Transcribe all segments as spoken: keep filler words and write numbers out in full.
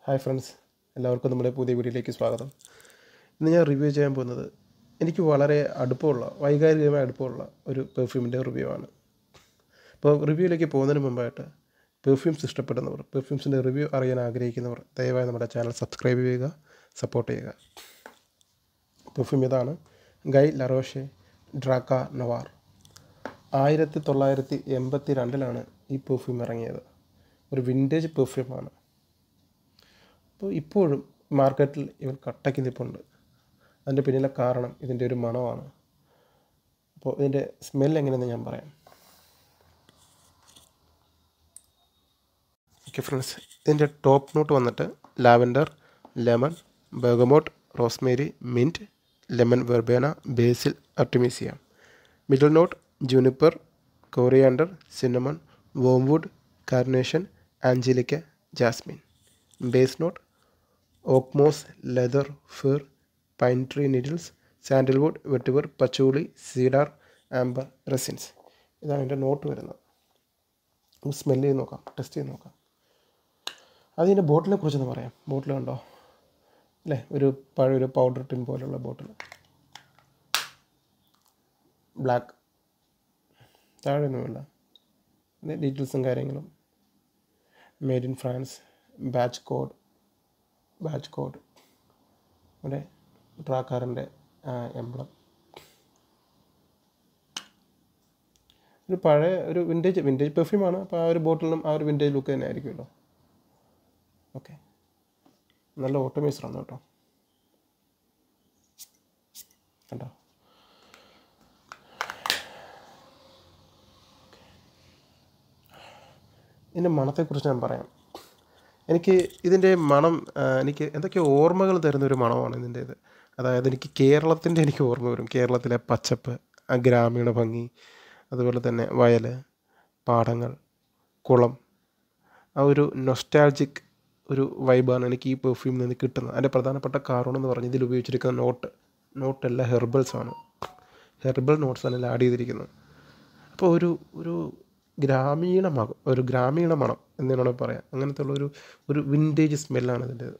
Hi friends, എല്ലാവർക്കും നമ്മുടെ പുതിയ വീഡിയോയിലേക്ക് സ്വാഗതം. ഇന്ന് ഞാൻ റിവ്യൂ ചെയ്യാൻ പോകുന്നത് എനിക്ക് വളരെ അടുപ്പമുള്ള വൈകാരികമായ അടുപ്പമുള്ള ഒരു പെർഫ്യൂമിൻ്റെ റിവ്യൂ ആണ്. അപ്പോൾ റിവ്യൂയിലേക്ക് പോകുന്നതിന് മുമ്പായിട്ട് പെർഫ്യൂംസ് ഇഷ്ടപ്പെടുന്നവർ, പെർഫ്യൂംസിൻ്റെ റിവ്യൂ അറിയാൻ ആഗ്രഹിക്കുന്നവർ ദയവായി നമ്മുടെ ചാനൽ സബ്സ്ക്രൈബ് ചെയ്യുക, സപ്പോർട്ട് ചെയ്യുക. പെർഫ്യൂം ഇതാണ്, ഗൈ ലറോഷെ ഡ്രാക്കാർ നൊവാർ. ആയിരത്തി തൊള്ളായിരത്തി എൺപത്തി രണ്ടിലാണ് ഈ പെർഫ്യൂം ഇറങ്ങിയത്. ഒരു വിൻറ്റേജ് പെർഫ്യൂമാണ്. അപ്പോൾ ഇപ്പോഴും മാർക്കറ്റിൽ ഇവർ കട്ടയ്ക്ക് നിൽപ്പുണ്ട്. അതിൻ്റെ പിന്നിലെ കാരണം ഇതിൻ്റെ ഒരു മണമാണ്. അപ്പോൾ ഇതിൻ്റെ സ്മെൽ എങ്ങനെയെന്ന് ഞാൻ പറയാം. ഓക്കെ ഫ്രണ്ട്സ്, ഇതിൻ്റെ ടോപ്പ് നോട്ട് വന്നിട്ട് lavender, lemon, bergamot, rosemary, mint, lemon verbena, basil, artemisia. Middle note juniper, coriander, cinnamon, wormwood, carnation, angelica, jasmine. Base note oakmoss, leather, fir, pine tree needles, sandalwood, vetiver, patchouli, cedar, amber, resins. ഇതാണ് എൻ്റെ not വരുന്നത്. Smell ചെയ്ത് നോക്കാം, test ചെയ്ത് നോക്കാം. അതിൻ്റെ ബോട്ടിലെ കുറിച്ചൊന്ന് പറയാം. ബോട്ടിൽ കണ്ടോ അല്ലേ, ഒരു പഴയൊരു പൗഡർ ടിൻ പോലുള്ള ബോട്ടിൽ, ബ്ലാക്ക്, താഴെയൊന്നുമില്ല. ഡീറ്റെയിൽസും കാര്യങ്ങളും. Made in France, batch code batch code ഇവിടെ ഡ്രാക്കാറിൻ്റെ എംബ്ലം. ഒരു പഴയ ഒരു വിൻറ്റേജ് വിൻറ്റേജ് പെർഫ്യൂമാണ്. അപ്പോൾ ആ ഒരു ബോട്ടിലും ആ ഒരു വിൻറ്റേജ് ലുക്ക് തന്നെ ആയിരിക്കുമല്ലോ. ഓക്കെ, നല്ല ഓട്ടോമൈസറാണ് കേട്ടോ. കണ്ടോ, ഇതിൻ്റെ മണത്തെക്കുറിച്ച് ഞാൻ പറയാം. എനിക്ക് ഇതിൻ്റെ മണം എനിക്ക് എന്തൊക്കെയോ ഓർമ്മകൾ തരുന്നൊരു മണമാണ് ഇതിൻ്റേത്. അതായത് എനിക്ക് കേരളത്തിൻ്റെ എനിക്ക് ഓർമ്മ വരും. കേരളത്തിലെ പച്ചപ്പ്, ആ ഗ്രാമീണ ഭംഗി, അതുപോലെ തന്നെ വയൽ, പാടങ്ങൾ, കുളം, ആ ഒരു നൊസ്റ്റാൾജിക് ഒരു വൈബാണ് എനിക്ക് ഈ പെർഫ്യൂമിൽ നിന്ന് കിട്ടുന്നത്. അതിൻ്റെ പ്രധാനപ്പെട്ട കാരണം എന്ന് പറഞ്ഞാൽ ഇതിൽ ഉപയോഗിച്ചിരിക്കുന്ന നോട്ട് നോട്ടെല്ലാം ഹെർബൽസാണ്. ഹെർബൽ നോട്ട്സാണ് ഇതിൽ ആഡ് ചെയ്തിരിക്കുന്നത്. അപ്പോൾ ഒരു ഒരു ഗ്രാമീണ മണം ഒരു ഗ്രാമീണ മണം എന്നോട് പറയാം. അങ്ങനത്തെ ഉള്ളൊരു ഒരു വിൻറ്റേജ് സ്മെല്ലാണ് ഇതിൻ്റേത്.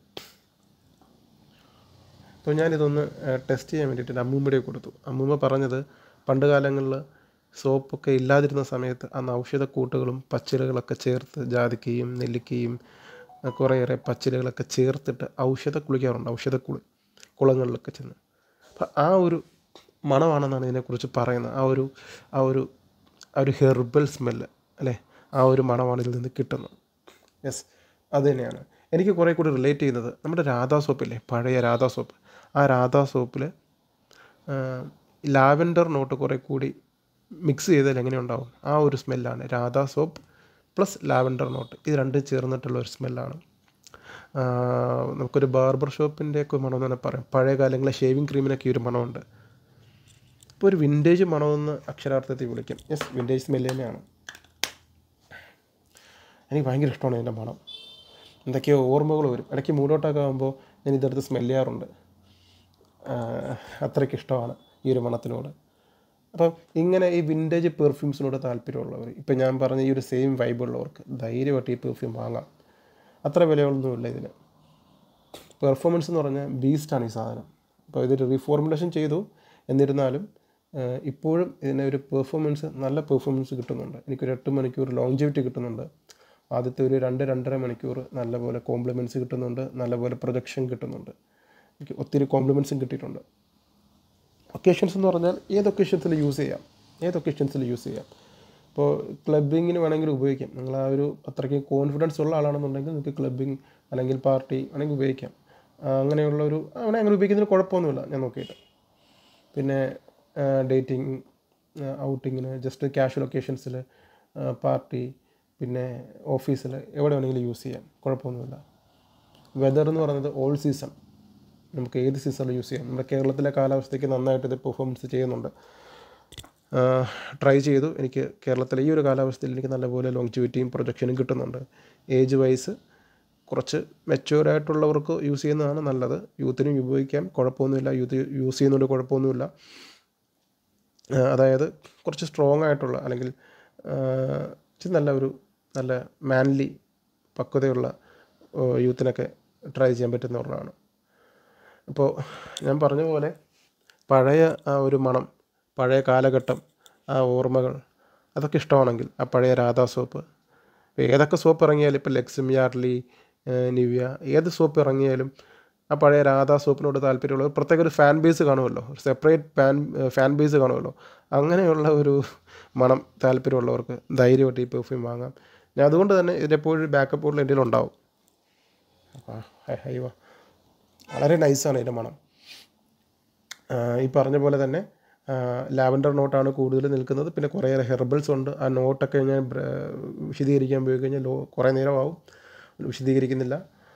അപ്പോൾ ഞാനിതൊന്ന് ടെസ്റ്റ് ചെയ്യാൻ വേണ്ടിയിട്ട് അമ്മൂമ്മയുടെ കൊടുത്തു. അമ്മൂമ്മ പറഞ്ഞത് പണ്ട് കാലങ്ങളിൽ സോപ്പൊക്കെ ഇല്ലാതിരുന്ന സമയത്ത് അന്ന് ഔഷധക്കൂട്ടുകളും പച്ചിലകളൊക്കെ ചേർത്ത്, ജാതിക്കയും നെല്ലിക്കയും കുറേയേറെ പച്ചിലകളൊക്കെ ചേർത്തിട്ട് ഔഷധ കുളിക്കാറുണ്ട്, ഔഷധക്കുളി കുളങ്ങളിലൊക്കെ ചെന്ന്. അപ്പം ആ ഒരു മണമാണെന്നാണ് ഇതിനെക്കുറിച്ച് പറയുന്നത്. ആ ഒരു ആ ഒരു ആ ഒരു ഹെർബൽ സ്മെല്ല് അല്ലേ, ആ ഒരു മണമാണ് ഇതിൽ നിന്ന് കിട്ടുന്നത്. യെസ്, അത് തന്നെയാണ് എനിക്ക് കുറേ കൂടി റിലേറ്റ് ചെയ്യുന്നത്. നമ്മുടെ രാധാ സോപ്പില്ലേ, പഴയ രാധാ സോപ്പ്, ആ രാധാ സോപ്പിൽ ലാവൻഡർ നോട്ട് കുറേ കൂടി മിക്സ് ചെയ്താൽ എങ്ങനെ ഉണ്ടാവും, ആ ഒരു സ്മെല്ലാണ് Radha soap plus lavender note. ഇത് രണ്ടും ചേർന്നിട്ടുള്ള ഒരു സ്മെല്ലാണ്. നമുക്കൊരു ബാർബർ ഷോപ്പിൻ്റെയൊക്കെ മണമെന്ന് തന്നെ പറയാം. പഴയ കാലങ്ങളിലെ ഷേവിങ് ക്രീമിനൊക്കെ ഒരു മണമുണ്ട്. ഇപ്പോൾ ഒരു വിൻറ്റേജ് മണമെന്ന് അക്ഷരാർത്ഥത്തിൽ വിളിക്കും. യെസ്, വിൻറ്റേജ് സ്മെല്ല് തന്നെയാണ്. എനിക്ക് ഭയങ്കര ഇഷ്ടമാണ് ഇതിൻ്റെ മണം. എന്തൊക്കെയോ ഓർമ്മകൾ വരും. ഇടയ്ക്ക് മൂടോട്ടൊക്കെ ആകുമ്പോൾ ഞാൻ ഇതെടുത്ത് സ്മെല്ല് ചെയ്യാറുണ്ട്. അത്രയ്ക്ക് ഇഷ്ടമാണ് ഈ ഒരു മണത്തിനോട്. അപ്പം ഇങ്ങനെ ഈ വിൻറ്റേജ് പെർഫ്യൂംസിനോട് താല്പര്യമുള്ളവർ, ഇപ്പം ഞാൻ പറഞ്ഞ ഈ ഒരു സെയിം വൈബുള്ളവർക്ക് ധൈര്യമായിട്ട് ഈ പെർഫ്യൂം വാങ്ങാം. അത്ര വിലയൊന്നുമില്ല ഇതിന്. പെർഫോമൻസ് എന്ന് പറഞ്ഞാൽ ബീസ്റ്റാണ് ഈ സാധനം. അപ്പോൾ ഇതൊരു റീഫോർമുലേഷൻ ചെയ്തു, എന്നിരുന്നാലും ഇപ്പോഴും ഇതിന് ഒരു പെർഫോമൻസ്, നല്ല പെർഫോമൻസ് കിട്ടുന്നുണ്ട്. എനിക്കൊരു എട്ട് മണിക്കൂർ ലോങ്ജിവിറ്റി കിട്ടുന്നുണ്ട്. ആദ്യത്തെ ഒരു രണ്ട് രണ്ടര മണിക്കൂർ നല്ലപോലെ കോംപ്ലിമെൻറ്റ്സ് കിട്ടുന്നുണ്ട്, നല്ലപോലെ പ്രൊജക്ഷൻ കിട്ടുന്നുണ്ട്. എനിക്ക് ഒത്തിരി കോംപ്ലിമെൻറ്റ്സും കിട്ടിയിട്ടുണ്ട്. ഒക്കേഷൻസ് എന്ന് പറഞ്ഞാൽ ഏത് ഒക്കേഷൻസിൽ യൂസ് ചെയ്യാം, ഏത് ഒക്കേഷൻസിൽ യൂസ് ചെയ്യാം. ഇപ്പോൾ ക്ലബിങ്ങിന് വേണമെങ്കിൽ ഉപയോഗിക്കാം. നിങ്ങൾ ആ ഒരു അത്രയ്ക്ക് കോൺഫിഡൻസ് ഉള്ള ആളാണെന്നുണ്ടെങ്കിൽ നിങ്ങൾക്ക് ക്ലബിങ് അല്ലെങ്കിൽ പാർട്ടി വേണമെങ്കിൽ ഉപയോഗിക്കാം. അങ്ങനെയുള്ളൊരു അങ്ങനെ അങ്ങനെ ഉപയോഗിക്കുന്നതിന് കുഴപ്പമൊന്നുമില്ല ഞാൻ നോക്കിയിട്ട്. പിന്നെ ഡേറ്റിങ്, ഔട്ടിങ്ങിന്, ജസ്റ്റ് കാഷ്വൽ ഒക്കേഷൻസിൽ, പാർട്ടി, പിന്നെ ഓഫീസിൽ, എവിടെ വേണമെങ്കിലും യൂസ് ചെയ്യാം, കുഴപ്പമൊന്നുമില്ല. വെതർ എന്ന് പറയുന്നത് ഓൾ സീസൺ, നമുക്ക് ഏത് സീസണിൽ യൂസ് ചെയ്യാം. നമ്മുടെ കേരളത്തിലെ കാലാവസ്ഥയ്ക്ക് നന്നായിട്ട് ഇത് പെർഫോമൻസ് ചെയ്യുന്നുണ്ട്. ട്രൈ ചെയ്തു. എനിക്ക് കേരളത്തിലെ ഈ ഒരു കാലാവസ്ഥയിൽ എനിക്ക് നല്ലപോലെ ലോങ്ജിവിറ്റിയും പ്രൊജക്ഷനും കിട്ടുന്നുണ്ട്. ഏജ് വൈസ് കുറച്ച് മെച്യൂർഡായിട്ടുള്ളവർക്ക് യൂസ് ചെയ്യുന്നതാണ് നല്ലത്. യൂത്തിനും ഉപയോഗിക്കാം, കുഴപ്പമൊന്നുമില്ല. യൂത്ത് യൂസ് ചെയ്യുന്നതുകൊണ്ട് കുഴപ്പമൊന്നുമില്ല. അതായത് കുറച്ച് സ്ട്രോങ് ആയിട്ടുള്ള അല്ലെങ്കിൽ നല്ല ഒരു നല്ല മാൻലി പക്വതയുള്ള യൂത്തിനൊക്കെ ട്രൈ ചെയ്യാൻ പറ്റുന്ന ഒരെണ്ണമാണ്. അപ്പോൾ ഞാൻ പറഞ്ഞ പോലെ പഴയ ആ ഒരു മണം, പഴയ കാലഘട്ടം, ആ ഓർമ്മകൾ അതൊക്കെ ഇഷ്ടമാണെങ്കിൽ ആ പഴയ രാധാ സോപ്പ്, ഏതൊക്കെ സോപ്പ് ഇറങ്ങിയാലും ഇപ്പോൾ ലെക്സും യാർഡ്ലി, നിവ്യ, ഏത് സോപ്പ് ഇറങ്ങിയാലും ആ പഴയ രാധാ സോപ്പിനോട് താല്പര്യമുള്ള പ്രത്യേക ഒരു ഫാൻ ബേസ് കാണുമല്ലോ, ഒരു സെപ്പറേറ്റ് ഫാൻ ഫാൻ ബേസ് കാണുമല്ലോ. അങ്ങനെയുള്ള ഒരു മണം താല്പര്യമുള്ളവർക്ക് ധൈര്യമായിട്ട് ഈ പെർഫ്യൂം വാങ്ങാം. ഞാൻ അതുകൊണ്ട് തന്നെ ഇതിനെപ്പോഴും ബാക്കപ്പ് ബോട്ടിൽ എൻ്റെ ഉണ്ടാവും. ഹൈവ വളരെ നൈസാണ് ഇതിൻ്റെ മണം. ഈ പറഞ്ഞ പോലെ തന്നെ ലാവൻഡർ നോട്ടാണ് കൂടുതൽ നിൽക്കുന്നത്. പിന്നെ കുറേയേറെ ഹെർബൽസ് ഉണ്ട്. ആ നോട്ടൊക്കെ ഞാൻ വിശദീകരിക്കാൻ പോയി കഴിഞ്ഞാൽ ലോ കുറേ നേരമാവും, വിശദീകരിക്കുന്നില്ല.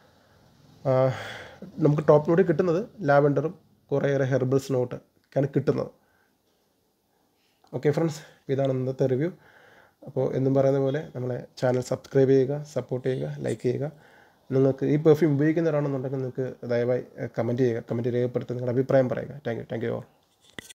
നമുക്ക് ടോപ്പ് നോട്ടിൽ കിട്ടുന്നത് ലാവൻഡറും കുറേയേറെ ഹെർബൽസ് നോട്ട് ആണ് കിട്ടുന്നത്. ഓക്കെ ഫ്രണ്ട്സ്, ഇതാണ് ഇന്നത്തെ റിവ്യൂ. അപ്പോൾ എന്നും പറയുന്ന പോലെ നമ്മളെ ചാനൽ സബ്സ്ക്രൈബ് ചെയ്യുക, സപ്പോർട്ട് ചെയ്യുക, ലൈക്ക് ചെയ്യുക. നിങ്ങൾക്ക് ഈ പെർഫ്യൂം ഉപയോഗിക്കുന്നവരാണെന്നുണ്ടെങ്കിൽ നിങ്ങൾക്ക് ദയവായി കമൻറ്റ് ചെയ്യുക, കമൻറ്റ് രേഖപ്പെടുത്തി നിങ്ങളുടെ അഭിപ്രായം പറയുക. Thank you thank you all.